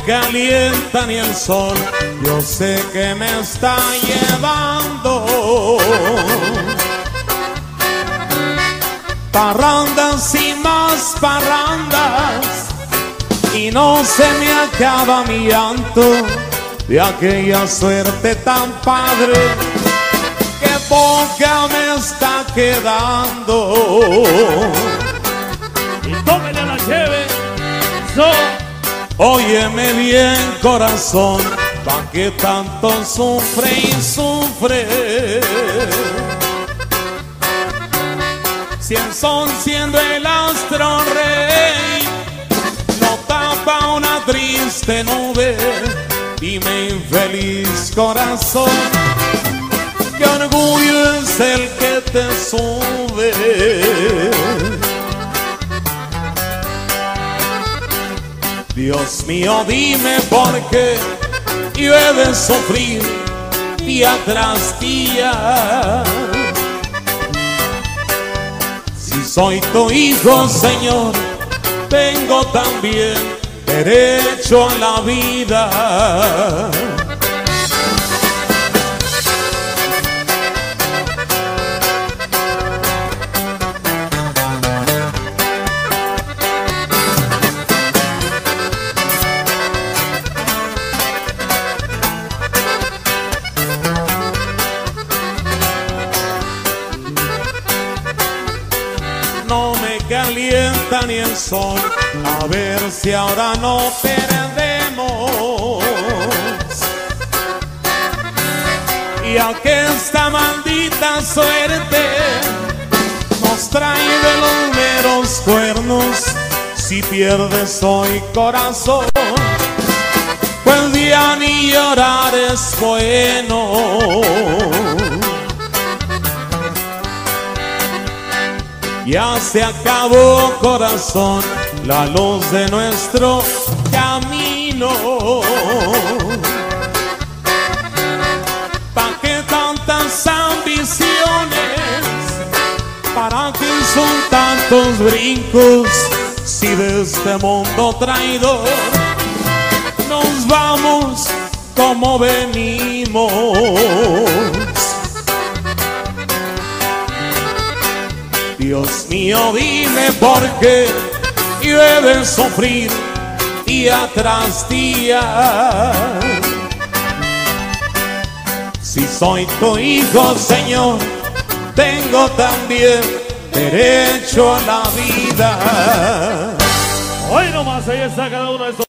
calienta ni el sol, yo sé que me está llevando. Parrandas y más parrandas, y no se me acaba mi llanto de aquella suerte tan padre que poca me está quedando. Y tómele a la cheve. Óyeme bien, corazón, ¿pa' qué tanto sufre y sufre? Si el sol siendo el astro rey no tapa una triste nube, dime infeliz corazón, ¿qué orgullo es el que te sube? Dios mío, dime por qué yo he de sufrir día tras día. Si soy tu hijo, Señor, tengo también derecho a la vida. No me calienta ni el sol, a ver si ahora no perdemos. Ya que esta maldita suerte nos trae de los meros cuernos, si pierdes hoy corazón, pues ya ni llorar es bueno. Ya se acabó, corazón, la luz de nuestro camino. ¿Pa' qué tantas ambiciones? ¿Para qué son tantos brincos? Si de este mundo traidor nos vamos como venimos. Dios mío, dime por qué yo he de sufrir día tras día. Si soy tu hijo, Señor, tengo también derecho a la vida. Hoy nomás ahí está cada uno de estos.